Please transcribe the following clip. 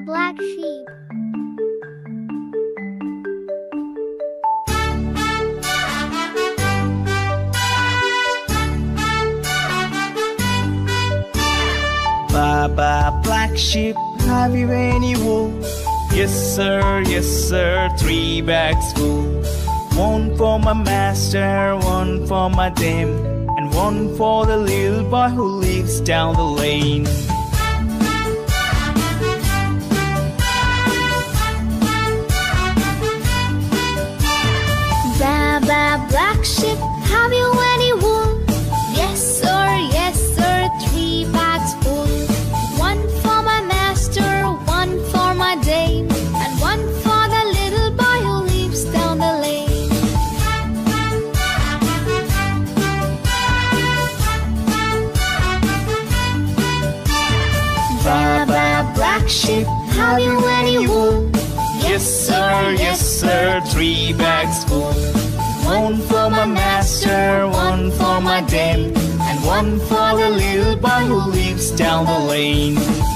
black sheep. Baba, black sheep, have you any wool? Yes sir, 3 bags full. One for my master, one for my dame, and one for the little boy who lives down the lane. Baba, black sheep, have you any wool? Yes sir, 3 bags full. One for my master, one for my dame, and one for the little boy who lives down the lane. Baba, black sheep, have you any wool? Yes sir, 3 bags full. One for my master, one for my dame, and one for the little boy who lives down the lane.